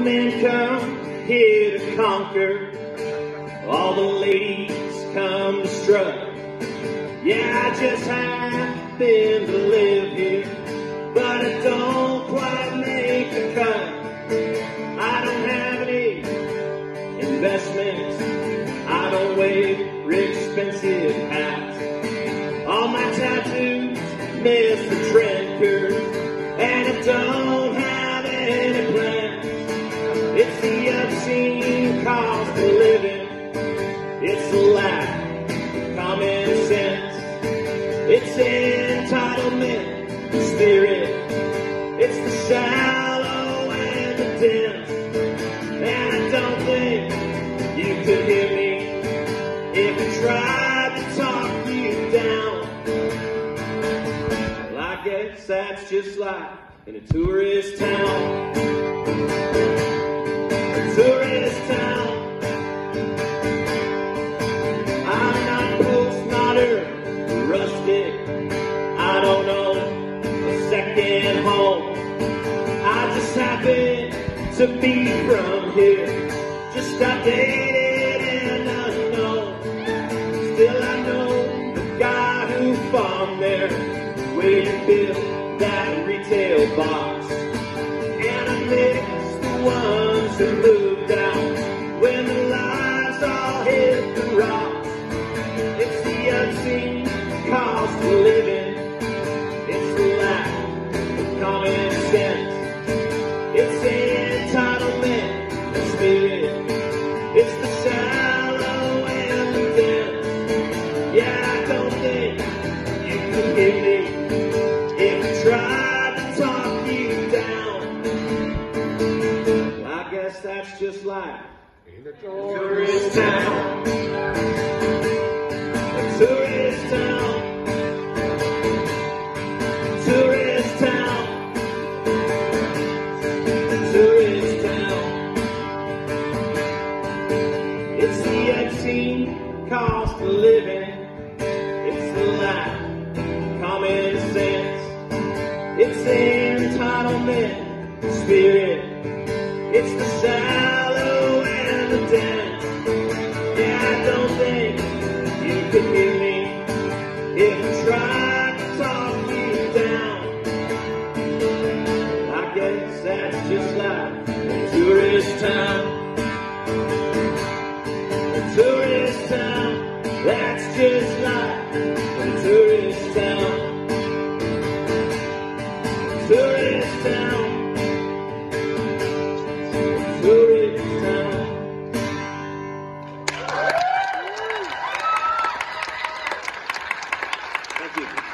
men come here to conquer, all the ladies come to strut. Yeah, I just happen to live here, but I don't quite make the cut. I don't have any investments, I don't wear expensive hats. All my tattoos miss the trend curve, and I don't have any plans. It's the obscene cost of living, it's the lack of common sense, it's entitlement spirit, it's the shallow and the dense. And I don't think you could hear me if I tried to talk you down. Well, I guess that's just like in a tourist town. A tourist town. I'm not postmodern, rustic. I don't know a second home. I just happen to be from here, just outdated and unknown. Still I know the guy who farmed there, where you built that retail box. And I miss the ones who moved out when the lives all hit the rocks. It's the unseen cost of living, it's the lack of common sense, it's the entitlement spirit, it's the shallow and the dense. Yeah, I don't think you can hear me if I tried to talk you down. Well, I guess that's just like in a tourist town. A tourist town. Tourist town. A tourist town. It's the obscene cost of living, it's the lack of common sense, it's the entitlement spirit, it's the shallow and the dense. Yeah, I don't think you could hear me if I tried to talk you down. I guess that's just like a tourist town. A tourist town, that's just like a tourist town. A tourist town. A tourist town. Thank you.